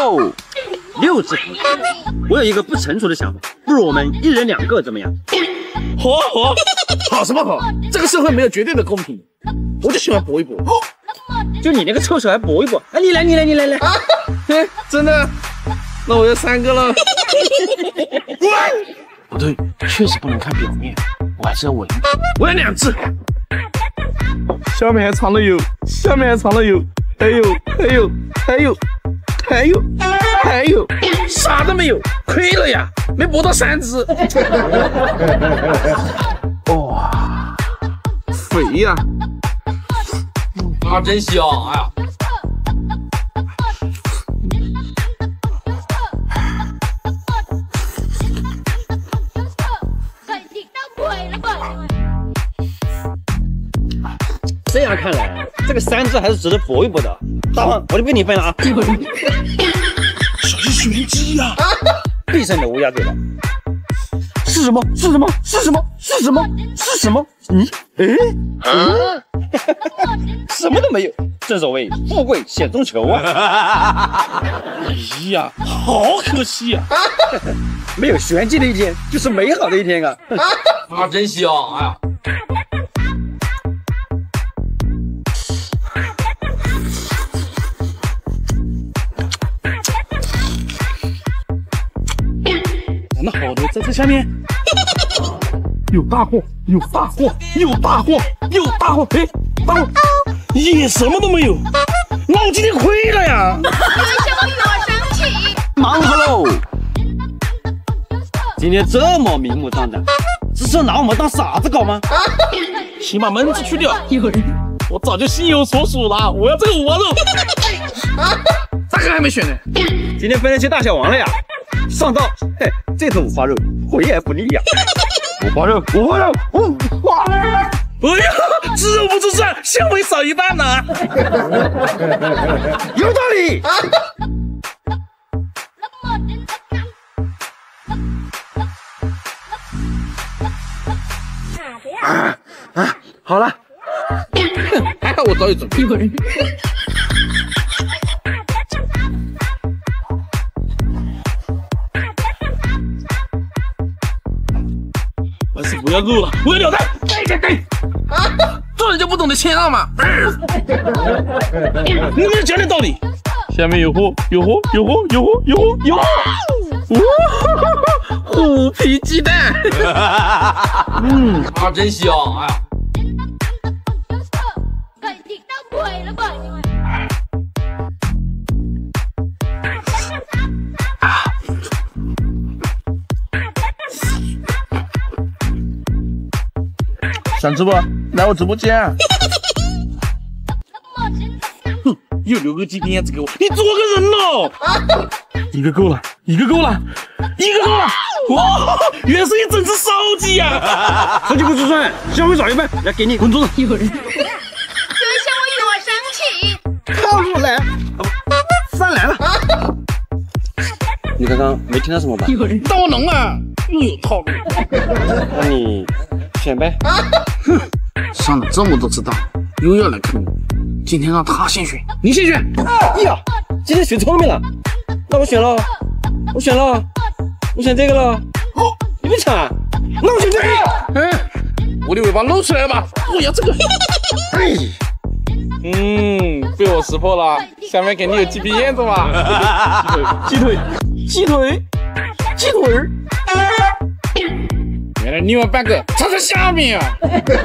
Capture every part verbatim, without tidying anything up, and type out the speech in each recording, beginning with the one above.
喽，六只同学，我有一个不成熟的想法，不如我们一人两个怎么样？ 好啊好啊，好什么好？这个社会没有绝对的公平，我就喜欢搏一搏。 就你那个臭手还搏一搏？哎，你来你来你来来！ 哎，真的？那我要三个了。不对，确实不能看表面，我还是要闻。我要两只。下面还藏了有，下面还藏了有，还有还有还有还有还有，啥都没有，亏了呀，没搏到三只。哇，肥呀！啊，真香！哎呀。 这样看来，这个三只还是值得搏一搏的。大胖，我就不跟你分了啊！ 小心玄机呀！ 闭上你的乌鸦嘴巴！ 是什么？是什么？是什么？是什么？是什么？嗯？哎？ 嗯？什么都没有，正所谓富贵险中求啊！ 哎呀，好可惜呀！ 没有玄机的一天就是美好的一天啊！ 啊，真香！哎呀！那好的，在这下面有大货，有大货，有大货，有大货！哎，大货也什么都没有，那我今天亏了呀！ 有什么与我生气？ 忙活喽！今天这么明目张胆，只是拿我们当傻子搞吗？ 请把门子去掉！有人，我早就心有所属了，我要这个五花肉。这个还没选呢。 今天分得清大小王了呀！上道，嘿，这头五花肉回也不腻呀！五花肉，五花肉，五花肉！ 哎呀，吃肉不吃蒜，纤维少一半呢。 有道理。啊啊！好了， 还好我早已准备过人。我是不要肉了，我要鸟蛋！对对对，啊，做人就不懂得谦让嘛！能不能讲点道理？下面有货，有货，有货，有货，有货，有货！哇，虎皮鸡蛋，嗯，啊，真香！哎呀，想吃不？来我直播间。哼，又留个 G P S 给我，你做个人喽！一个够了，一个够了，一个够了！哇，原来是一整只烧鸡呀！ 烧鸡不吃蒜，香味少一半，来给你滚桌子。 有人， 有什么与我生气？ 套路来，饭来了。你刚刚没听到什么吧？ 有人，当我能啊，又有套路。 那你选呗。 哼，上了这么多次当，又要来坑我。今天让他先选，你先选。 哎呀，今天选聪明了，那我选了，我选了，我选这个了。哦，你没抢啊？那我选这个。 嗯，我的尾巴露出来吧，我要这个。哎，嗯，被我识破了。下面肯定有鸡皮燕子吧？鸡腿，鸡腿，鸡腿，鸡腿。原来另外半个藏在下面啊！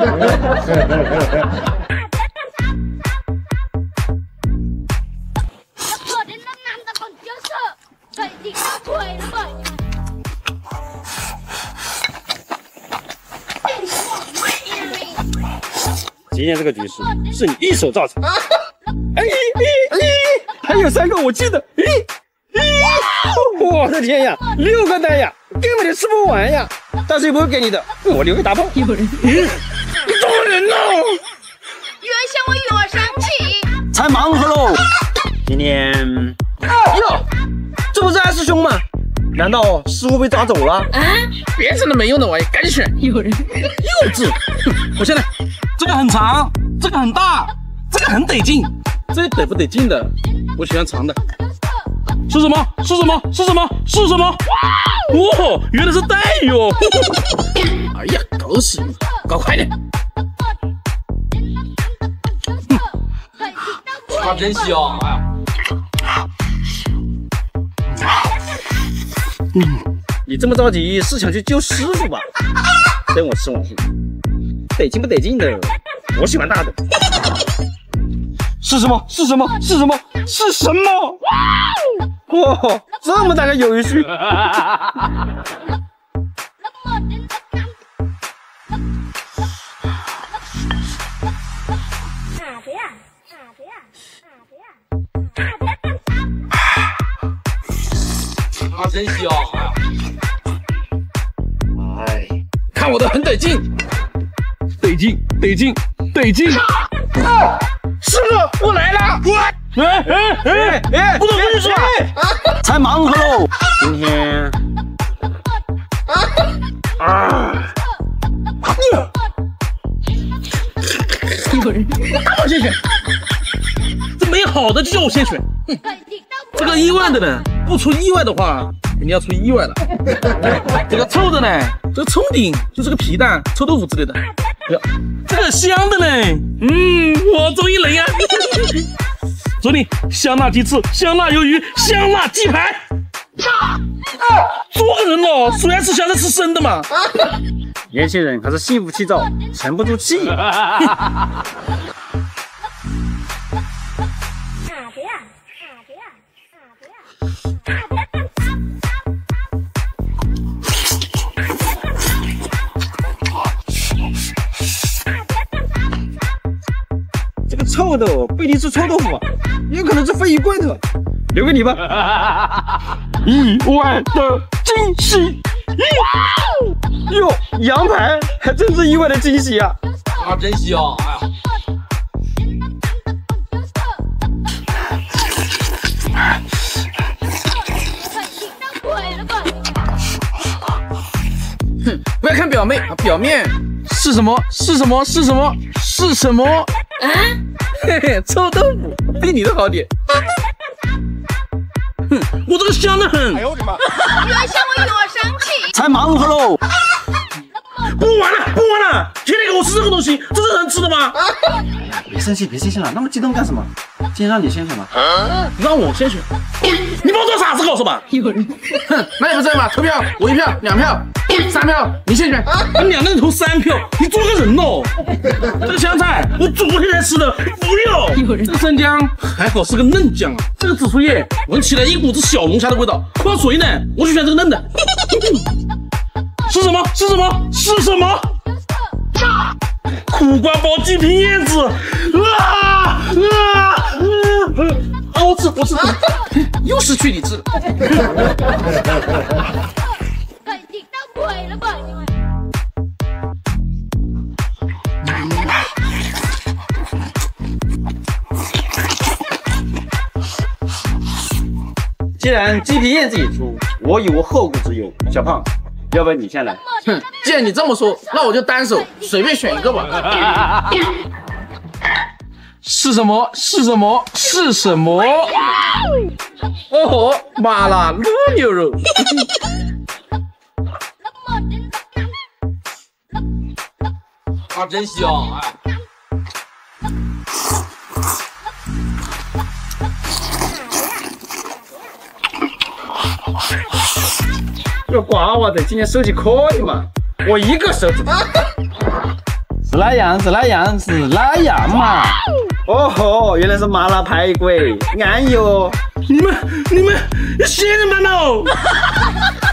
今天这个局势是你一手造成。哎哎哎，还有三个我记得。咦咦，我的天呀，六个蛋呀，根本就吃不完呀！但是又不会给你的，我留给大胖。 有人，你做人喽！ 原想我与我生气， 才忙活喽。今天，哟，这不是二师兄吗？难道师傅被抓走了？ 啊！别整那没用的玩意，赶紧选。有人，幼稚。我先来，这个很长，这个很大，这个很得劲，这得不得劲的？我喜欢长的。 是什么？是什么？是什么？是什么？哦，原来是带哟！哎呀，都是你，搞快点！ 好珍惜哦！哎呀， 嗯，你这么着急是想去救师傅吧？等我吃完后，得劲不得劲的，我喜欢大的。是什么？是什么？是什么？是什么？哇，这么大个鱿鱼须！ 好珍惜哦！ 哎，看我的很得劲，得劲，得劲，得劲！啊，师傅，我来了！我，哎哎哎哎，不能跟你说， 才忙活喽。今天啊， 有人，我先选，这没好的就叫我先选。哼，这个意外的呢，不出意外的话，肯定要出意外了。这个臭的呢，这个葱顶就是个皮蛋、臭豆腐之类的。这个香的呢，嗯，我终于能呀！走你，香辣鸡翅、香辣鱿鱼、香辣鸡排。啊，做个人哦，虽然吃香，但吃生的嘛。 年轻人还是心浮气躁，沉不住气。这个臭的不一定是臭豆腐啊，也可能是鲱鱼罐头，留给你吧。意外的惊喜！哟，羊排还真是意外的惊喜啊！ 好珍惜哦！哎呀， 哼，不要看表面，表面是什么？是什么？是什么？是什么？啊？嘿嘿，臭豆腐比你的好点。哼，我这个香得很。哎呦我的妈！ 原来像我有生气。 才忙活喽！ 不玩了，不玩了！天天给我吃这个东西，这是人吃的吗？ 别生气，别生气了，那么激动干什么？今天让你先选吧。 让我先选，你把我当傻子搞是吧？有人，哼，那也不这样吧？投票，我一票，两票，三票，你先选。你两个人投三票，你做个人哦！这个香菜我昨天才吃的，不要。有人，这个生姜还好是个嫩姜啊，这个紫苏叶闻起来一股子小龙虾的味道，不水呢，我就选这个嫩的。是什么？是什么？是什么？苦瓜包鸡皮叶子！啊啊啊！我吃，我吃，又失去理智了。 既然鸡皮叶自己出，我已无后顾之忧。小胖，要不然你先来？ 哼，既然你这么说，那我就单手随便选一个吧。是什么？是什么？是什么？哦吼，麻辣卤牛肉。 好珍惜哦！哎。 这瓜娃子今天手气可以嘛？我一个手指头。是那样，是那样，是那样嘛？哦吼，原来是麻辣排骨，安逸哦！ 你们你们仙人板了！